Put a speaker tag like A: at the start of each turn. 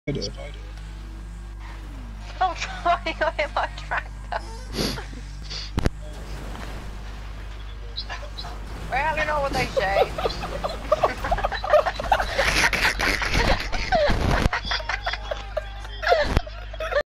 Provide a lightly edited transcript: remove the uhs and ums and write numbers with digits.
A: I'm trying to hit my tractor. Well, you know what they say.